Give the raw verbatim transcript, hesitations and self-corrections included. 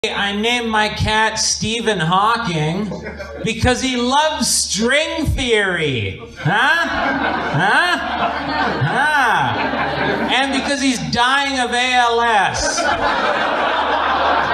I named my cat Stephen Hawking because he loves string theory. Huh? Huh? Huh? And because he's dying of A L S.